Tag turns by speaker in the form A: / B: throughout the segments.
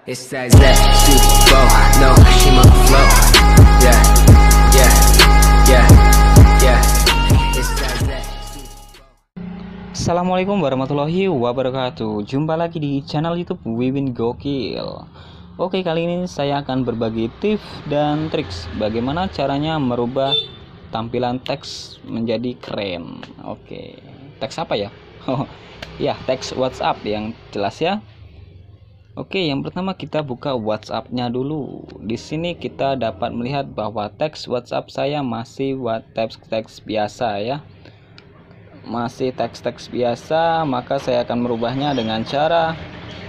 A: It's that super flow, no, she my flow. Yeah, yeah, yeah, yeah. It's that super flow.
B: Assalamualaikum warahmatullahi wabarakatuh. Jumpa lagi di channel YouTube Wiwin Gokil. Oke, kali ini saya akan berbagi tips dan triks bagaimana caranya merubah tampilan teks menjadi keren. Oke, teks apa ya? Oh ya, teks WhatsApp yang jelas ya. Oke, yang pertama kita buka WhatsApp-nya dulu. Di sini kita dapat melihat bahwa teks WhatsApp saya masih teks biasa ya. Masih teks-teks biasa, maka saya akan merubahnya dengan cara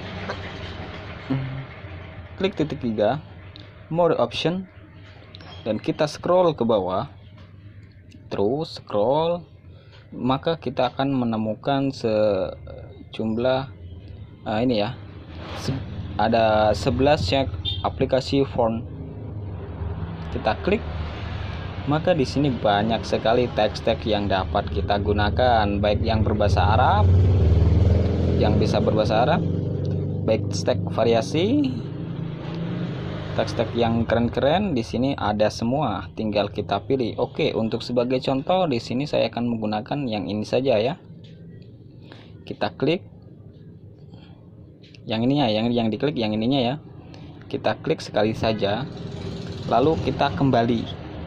B: klik titik 3, more option, dan kita scroll ke bawah. Terus scroll, maka kita akan menemukan sejumlah ini ya. Ada 11 cek aplikasi font. Kita klik, maka di sini banyak sekali teks-teks yang dapat kita gunakan, baik yang berbahasa Arab, yang bisa berbahasa Arab, baik teks variasi, teks-teks yang keren-keren. Di sini ada semua, tinggal kita pilih. Oke, untuk sebagai contoh di sini saya akan menggunakan yang ini saja ya. Kita klik yang ininya, yang diklik yang ininya ya. Kita klik sekali saja, lalu kita kembali.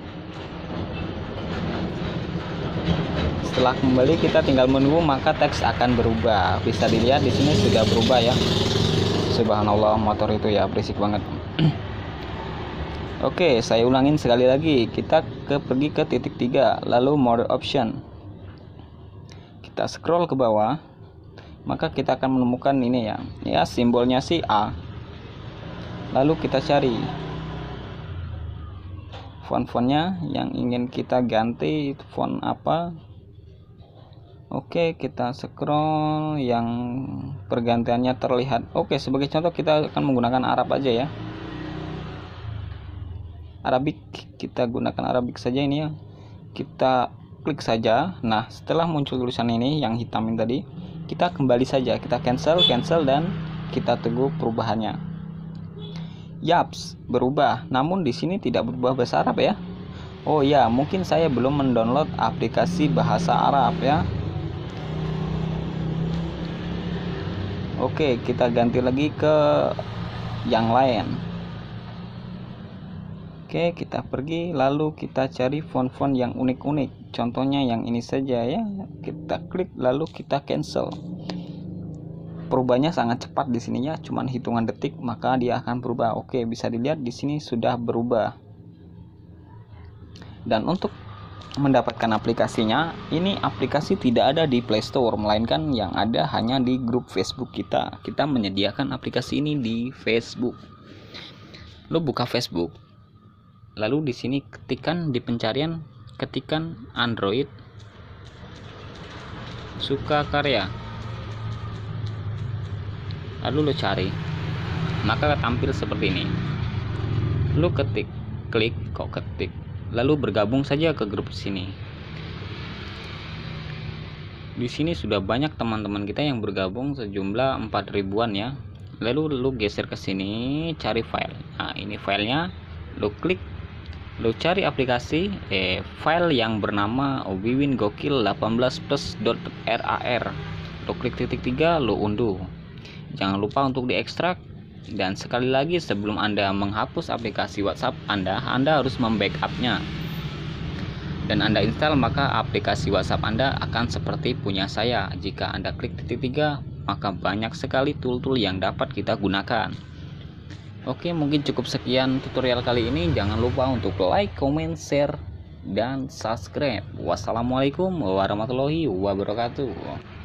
B: Setelah kembali kita tinggal menunggu, maka teks akan berubah. Bisa dilihat di sini sudah berubah ya. Subhanallah, motor itu ya berisik banget. Oke, saya ulangin sekali lagi. Kita pergi ke titik 3, lalu more option. Kita scroll ke bawah, maka kita akan menemukan ini ya. Ya, simbolnya si A. Lalu kita cari font-fontnya yang ingin kita ganti, font apa. Oke, kita scroll yang pergantiannya terlihat. Oke, sebagai contoh kita akan menggunakan Arab aja ya. Arabic, kita gunakan Arabic saja ini ya. Kita klik saja. Nah, setelah muncul tulisan ini yang hitam ini tadi, kita kembali saja, kita cancel dan kita tunggu perubahannya. Yaps, berubah. Namun di sini tidak berubah bahasa Arab ya. Oh ya, mungkin saya belum mendownload aplikasi bahasa Arab ya. Oke, kita ganti lagi ke yang lain. Oke, kita pergi lalu kita cari font-font yang unik-unik. Contohnya yang ini saja ya. Kita klik lalu kita cancel. Perubahannya sangat cepat di sininya, cuman hitungan detik maka dia akan berubah. Oke, bisa dilihat di sini sudah berubah. Dan untuk mendapatkan aplikasinya, ini aplikasi tidak ada di Play Store, melainkan yang ada hanya di grup Facebook kita. Kita menyediakan aplikasi ini di Facebook. Lo buka Facebook. Lalu di sini ketikkan di pencarian, ketikan Android Sukakarya. Lalu lo cari, maka tampil seperti ini. Lo ketik, lalu bergabung saja ke grup sini. Di sini sudah banyak teman-teman kita yang bergabung, sejumlah 4 ribuan ya. Lalu lo geser ke sini, cari file. Nah, ini filenya, lo klik. Lo cari aplikasi file yang bernama wiwingokil18plus.rar. Lo klik titik 3, lo unduh. Jangan lupa untuk diekstrak. Dan sekali lagi, sebelum Anda menghapus aplikasi WhatsApp Anda harus membackup-nya. Dan Anda install, maka aplikasi WhatsApp Anda akan seperti punya saya. Jika Anda klik titik 3, maka banyak sekali tool-tool yang dapat kita gunakan. Oke, mungkin cukup sekian tutorial kali ini. Jangan lupa untuk like, comment, share, dan subscribe. Wassalamualaikum warahmatullahi wabarakatuh.